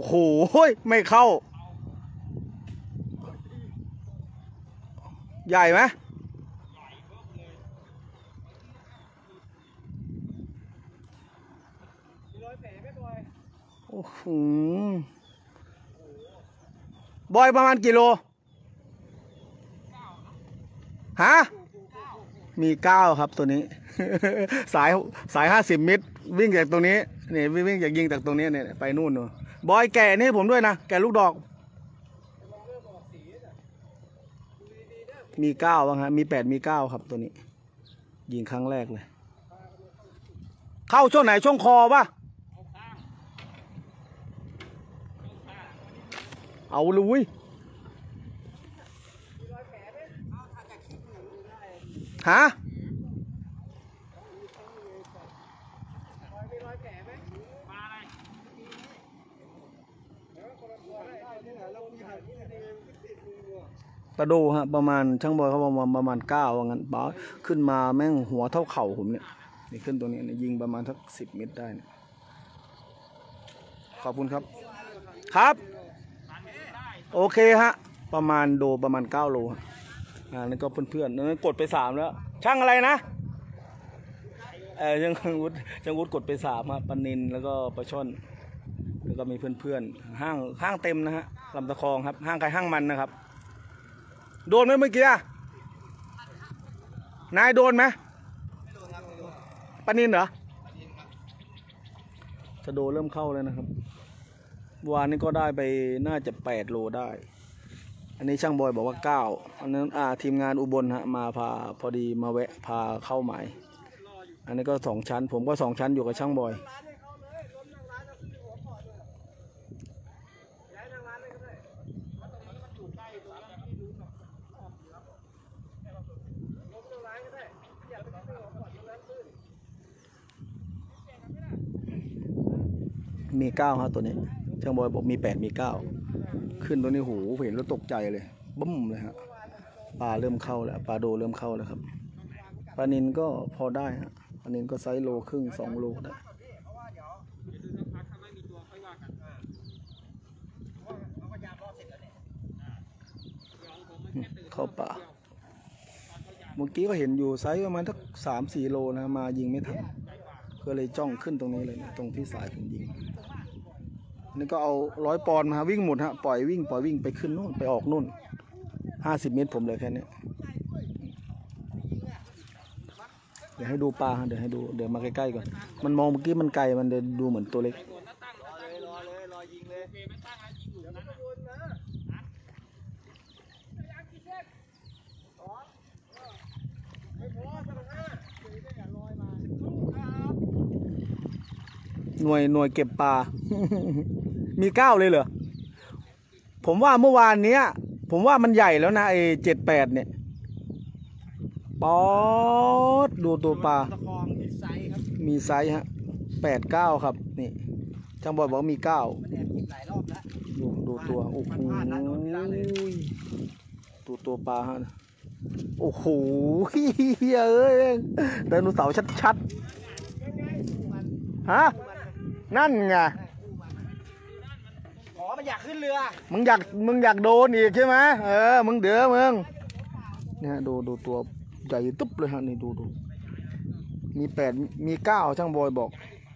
โหไม่เข้าใหญ่ไหมโอ้โหบอยประมาณกี่โลฮะมี9ครับตัวนี้ สาย50 เมตรวิ่งจากตรงนี้เนี่ยวิ่งจากยิงจากตรงนี้เนี่ยไปนู่นนู่นบอยแก่นี่ผมด้วยนะแก่ลูกดอกมี9บ้างฮะมี8มี9ครับตัวนี้ยิงครั้งแรกเลยเข้าช่วงไหนช่วงคอปะเอาลุยฮะกระโดฮะประมาณช่างบอยเขาประมาณ9ว่างั้นป๋าขึ้นมาแม่งหัวเท่าเข่าผมเนี่ยนี่ขึ้นตัวนี้เนี่ยยิงประมาณสัก10 เมตรได้เนี่ยขอบคุณครับครับโอเคฮะประมาณ9 โลนั่นก็เพื่อนๆนั่นกดไป3แล้วช่างอะไรนะช่างวุฒิกดไป3ครับปลานิลแล้วก็ปลาช่อนแล้วก็มีเพื่อนๆห้างเต็มนะฮะลำตะคองครับห้างใครห้างมันนะครับโดนไหมเมื่อกี้นายโดนไหมปลานิลเหรอจะโดนเริ่มเข้าแล้วนะครับวานนี้ก็ได้ไปน่าจะ8 โลได้อันนี้ช่างบอยบอกว่า9อันนั้นทีมงานอุบลฮะมาพาพอดีมาแวะพาเข้าหมายอันนี้ก็2 ชั้นผมก็2 ชั้นอยู่กับช่างบอยมี9ครับตัวนี้ช่างบอยบอกมี8มี9ขึ้นตัวนี้หูเห็นแล้วตกใจเลยบึ้มเลยฮะปลาเริ่มเข้าแล้วปลาโดเริ่มเข้าแล้วครับปลานิลก็พอได้ฮะปลานิลก็ไซส์โลครึ่ง2 โลได้เข้าป่าเมื่อกี้ก็เห็นอยู่ไซส์ประมาณสัก3-4 โลนะมายิงไม่ทันก็เลยจ้องขึ้นตรงนี้เลยนะตรงที่สายผมยิงนี่ก็เอา100 ปอนด์มาวิ่งหมดฮะปล่อยวิ่งไปขึ้นนู่นไปออกนู่น50 เมตรผมเลยแค่นี้เดี๋ยวให้ดูปลาเดี๋ยวให้ดูเดี๋ยวมาใกล้ๆก่อนมันมองเมื่อกี้มันไกลมันเดินดูเหมือนตัวเล็กหน่วยเก็บปลา มี9เลยเหรอผมว่าเมื่อวานเนี้ยผมว่ามันใหญ่แล้วนะไอ้78เนี่ยป๊อดดูตัวปลามีไซส์ฮะ8-9ครับนี่ช่างบอยบอกมี9ดูตัวโอ้โหตัวปลาฮะโอ้โหเฮ้ยไดโนเสาร์ชัดๆฮะนั่นไงมันอยากขึ้นเรือมึงอยากโดนอีกใช่ไหมมึงเดือมึงเนี่ยดูตัวใหญ่ตุ๊บเลยฮะนี่ดูมี8มี9ช่างบอยบอก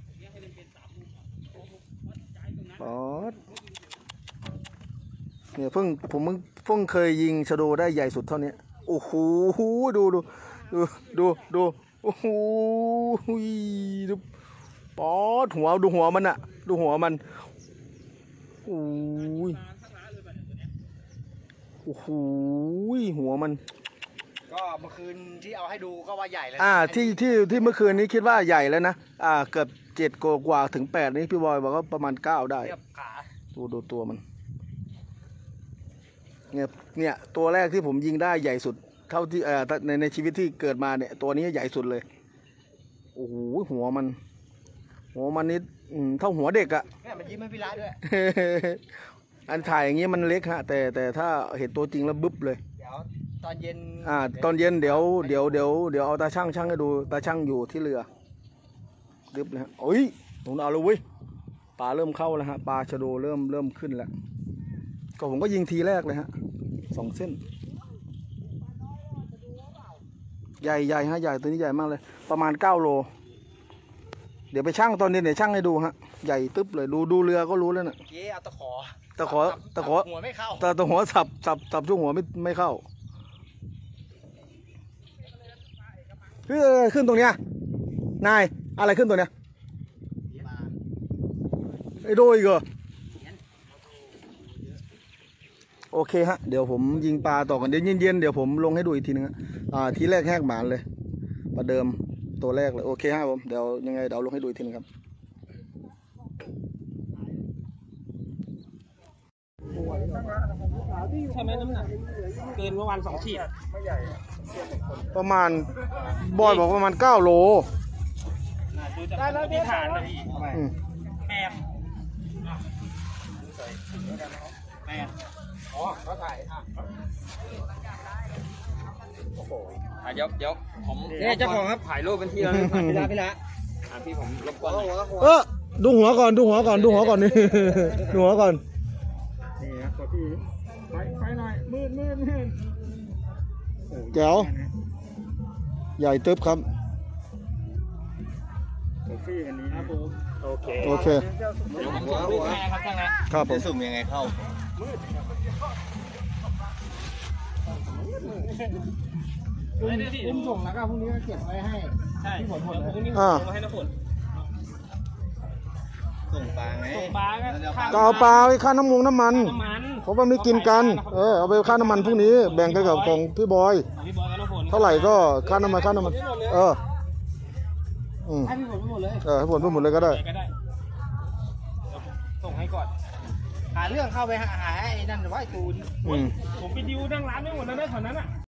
ป๊อดเนี่ยผมเพิ่งเคยยิงชะโดได้ใหญ่สุดเท่านี้โอ้โหดูโอ้โหดูป๊อดดูหัวมันอะดูหัวมันโอ้โหหัวมันก็เมื่อคืนที่เอาให้ดูก็ว่าใหญ่แล้วที่เมื่อคืนนี้คิดว่าใหญ่แล้วนะเกือบ7 กว่าถึง8นี่พี่บอยบอกว่าประมาณ9ได้ดูตัวมันเนี่ยตัวแรกที่ผมยิงได้ใหญ่สุดเท่าที่ในชีวิตที่เกิดมาเนี่ยตัวนี้ใหญ่สุดเลยโอ้โหหัวมันนิดเท่าหัวเด็กอะเนี่ยมันยิ้มให้พี่ละด้วย อันถ่ายอย่างนี้มันเล็กฮะแต่ถ้าเห็นตัวจริงแล้วบึ๊บเลยเดี๋ยวตอนเย็นตอนเย็นเดี๋ยวเอาตาช่างให้ดูตาช่างอยู่ที่เรือบึ๊บเลยฮะโอ้ยผมเอาเลยเว้ยปลาเริ่มเข้าแล้วฮะปลาชะโดเริ่มขึ้นแล้วก็ผมก็ยิงทีแรกเลยฮะ2 เส้นใหญ่ฮะใหญ่ตัวนี้ใหญ่มากเลยประมาณ9 โลเดี๋ยวไปชั่งตอนนี้เดี๋ยวชั่งให้ดูฮะใหญ่ตึ๊บเลยดูเรือก็รู้แล้วน่ะเจ๊เอาตะขอหัวไม่เข้าตะหัวสับช่วงหัวไม่เข้าขึ้นตรงเนี้ยนายอะไรขึ้นตัวเนี้ยไอ้โดยเหรอโอเคฮะเดี๋ยวผมยิงปลาต่อกันเดี๋ยวเย็นๆเดี๋ยวผมลงให้ดูอีกทีนึงทีแรกแหกหมานเลยปลาเดิมตัวแรกเลยโอเคฮะผมเดี๋ยวยังไงเดี๋ยวลงให้ดูอีกทีนึงครับใช่ไหมน้ำหนักเกินประมาณ2 ขีดประมาณบอยบอกประมาณ9 โลได้แล้วที่ฐานเลยพี่แม่อ๋อเขาถ่ายโอ้โหเดี๋ยวผมเนี่ยเจ้าของครับถ่ายรูปเป็นที่แล้วพี่ละพี่ผมรบกวนดูหัวก่อนนี่ดูหัวก่อนนี่นะตัวพี่ไฟหน่อยมืดแจ๋วใหญ่ตึ๊บครับตัวพี่อันนี้ครับผมโอเคเดี๋ยวผมส่งรูปให้ครับท่านนะครับจะสุ่มยังไงเข้าคุณส่งแล้วก็พรุ่งนี้ก็เก็บไว้ให้ที่ผลเลยพรุ่งนี้ส่งมาให้น้ำฝนส่งปลาไงก็เอาปลาไปค่าน้ำมันเพราะว่าไม่กินกันเอาไปค่าน้ำมันพรุ่งนี้แบ่งกันกับของพี่บอยเท่าไหร่ก็ค่าน้ำมันให้พี่ฝนไปหมดเลยให้ฝนไปหมดเลยก็ได้ส่งให้ก่อนหาเรื่องเข้าไปหาไอ้นั่นไว้ตูนผมไปดิวนั่งร้านไม่หมดแล้วนะแถวนั้นอ่ะ